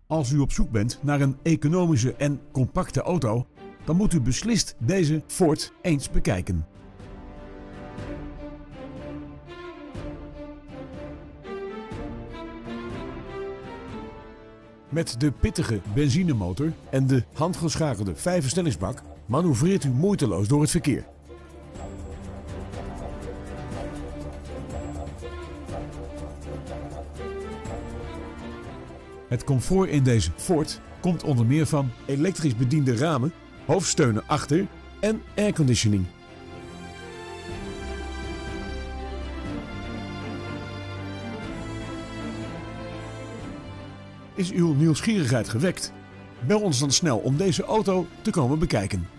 Als u op zoek bent naar een economische en compacte auto, dan moet u beslist deze Ford eens bekijken. Met de pittige benzinemotor en de handgeschakelde 5-versnellingsbak manoeuvreert u moeiteloos door het verkeer. Het comfort in deze Ford komt onder meer van elektrisch bediende ramen, hoofdsteunen achter en airconditioning. Is uw nieuwsgierigheid gewekt? Bel ons dan snel om deze auto te komen bekijken.